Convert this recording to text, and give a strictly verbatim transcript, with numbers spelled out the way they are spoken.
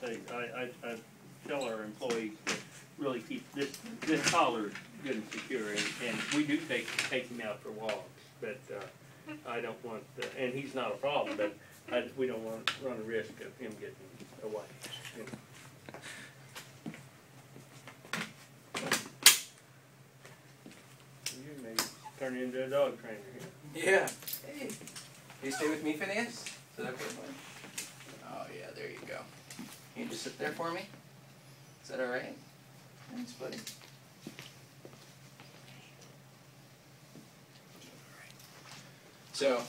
say, I, I, I tell our employees to really keep this, this collar good and secure, and, and we do take, take him out for walks, but, uh, I don't want, uh, and he's not a problem, but I, we don't want to run a risk of him getting away. You know. You may turn into a dog trainer here. Yeah. Hey. You stay with me, Phineas? Is that okay, buddy? Oh, yeah, there you go. Can you just sit there for me? Is that alright? Thanks, buddy. So,